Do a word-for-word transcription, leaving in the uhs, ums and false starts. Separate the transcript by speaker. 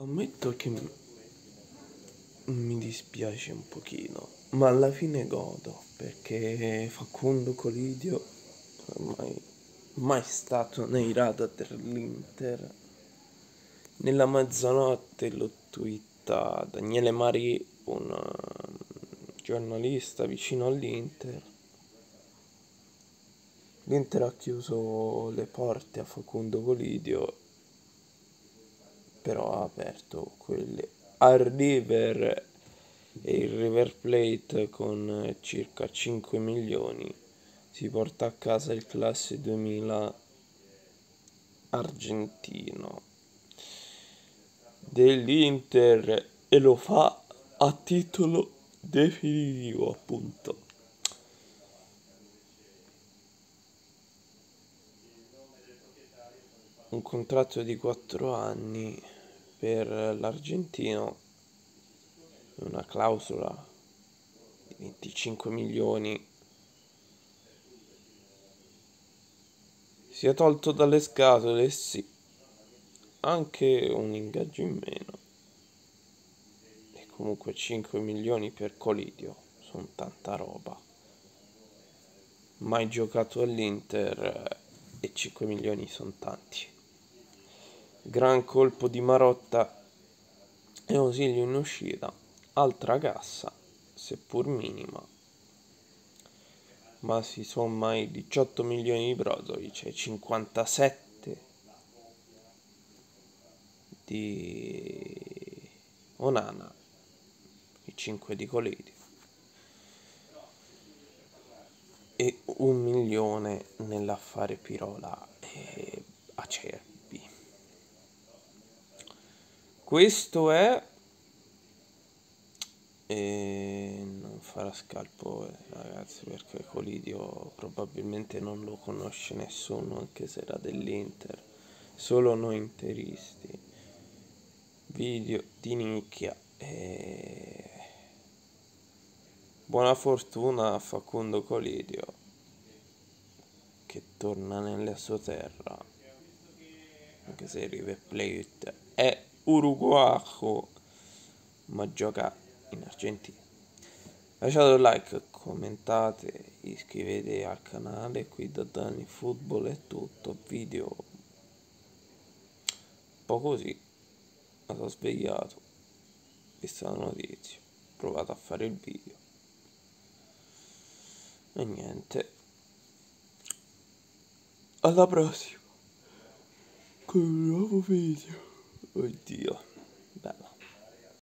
Speaker 1: Ammetto che m- mi dispiace un pochino, ma alla fine godo perché Facundo Colidio ormai mai stato nei radar dell'Inter. Nella mezzanotte lo twitta Daniele Mari, un eh, giornalista vicino all'Inter. L'Inter ha chiuso le porte a Facundo Colidio, però ha aperto quelle al River, e il River Plate con circa cinque milioni si porta a casa il classe duemila argentino dell'Inter e lo fa a titolo definitivo, appunto. Un contratto di quattro anni per l'argentino, una clausola di venticinque milioni. Si è tolto dalle scatole, sì, anche un ingaggio in meno. E comunque cinque milioni per Colidio sono tanta roba. Mai giocato all'Inter e cinque milioni sono tanti. Gran colpo di Marotta e Ausilio in uscita. Altra cassa, seppur minima, ma si somma ai diciotto milioni di Brozovic e cinquantasette di Onana, i cinque di Colidio e un milione nell'affare Pirola e Acerbi. Questo è, e non farà scalpo, eh, ragazzi, perché Colidio probabilmente non lo conosce nessuno, anche se era dell'Inter, solo noi interisti. Video di nicchia. E buona fortuna a Facundo Colidio, che torna nella sua terra, anche se River Plate è uruguayo, ma gioca in Argentina. Lasciate un like, commentate, iscrivetevi al canale. Qui da Dani Football è tutto. Video un po' così, ma sono svegliato, vista la notizia, ho provato a fare il video e niente, alla prossima con un nuovo video. Oddio.